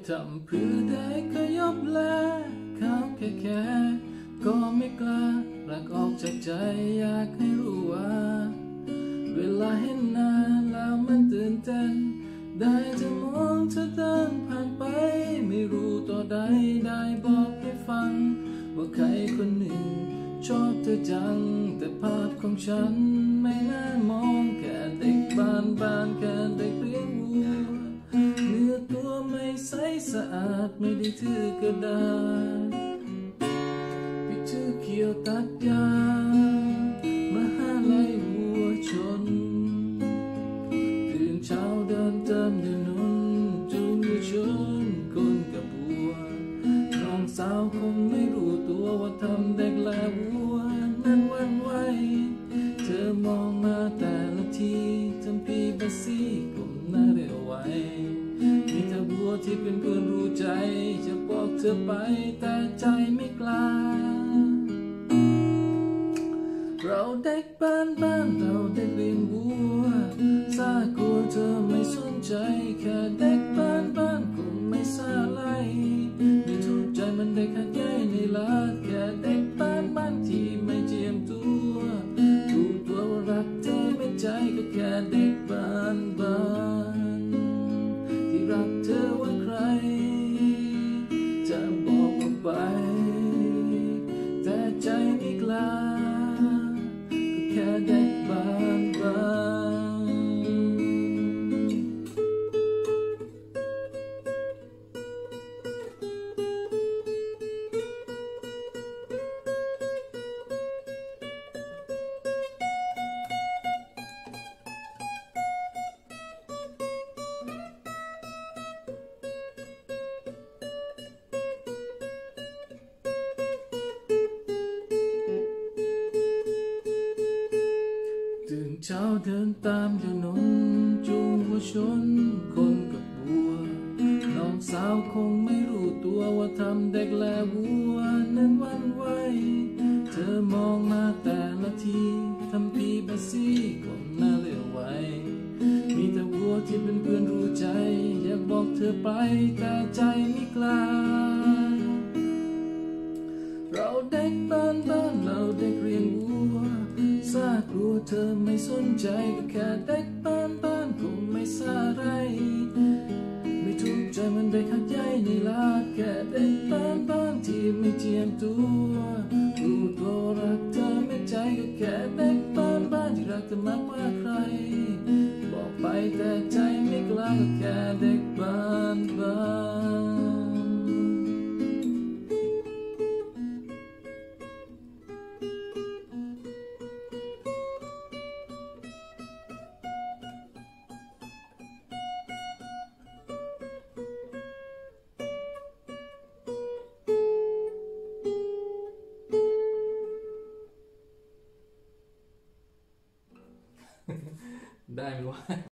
ทำเพื่อได้ขยบแลเขาแค่ก็ไม่กล้ารักออกจากใจอยากให้รู้ว่าเวลาเห็นหน้าแล้วมันตื่นเต้นได้จะมองเธอเดินผ่านไปไม่รู้ตัวใดได้บอกให้ฟังว่าใครคนหนึ่งชอบเธอจังแต่ภาพของฉันไม่น่ามองแค่เด็กบ้านแค่เด็กเลี้ยงวัวเนื้อตัวไม่ใสสะอาดไม่ได้ถือกระดาษพี่ถือเขียวตัดยามหาลัยวัวชนตื่นเช้าเดินเติมถนนจูงวัวชนคนกับวัวน้องสาวคงไม่รู้ตัวว่าทำเด็กและวัวนั้นหวั่นไหวเธอมองมาแต่ละทีจำพี่บัสซี่กลมหน้าเร็วไวมีเธอวัวที่เป็นเพื่อนรู้ใจจะบอกเธอไปแต่ใจไม่กล้าเราเด็กบ้านเราเด็กเลี้ยงวัวซากลัวเธอไม่สนใจแค่เด็กบ้านคงไม่ซาไลไม่ถูกใจมันเด็กหัดใหญ่ในลาดแค่เด็กบ้านที่ไม่เจียมตัวรู้ตัวว่ารักเธอไม่ใจก็แค่เด็กบ้านที่รักเธอว่าใครจะบอกออกไปแต่ใจไม่กล้าแค่เด็กบ้านตื่นเช้าเดินตามถนนจูงวัวชนคนกับวัวน้องสาวคงไม่รู้ตัวว่าทำเด็กและวัวนั้นหวั่นไหวเธอมองมาแต่ละทีทำพี่บัสซี่ก้มหน้าเลี้ยวไวมีแต่วัวที่เป็นเพื่อนรู้ใจอยากบอกเธอไปแต่ใจไม่กล้าเราเด็กบ้านเราเด็กเรียนวัวซากลัวเธอไม่สนใจก็แค่เด็กบ้านคงไม่ซาไรไม่ถูกใจมันเด็กหัดใหญ่ในลาดแค่เด็กบ้านที่ไม่เจียมตัวรู้ตัวรักเธอไม่ใจก็แค่เด็กบ้านที่รักเธอมากกว่าใครบอกไปแต่ใจไม่กล้าก็แค่เด็กบ้านได้ไหมวะ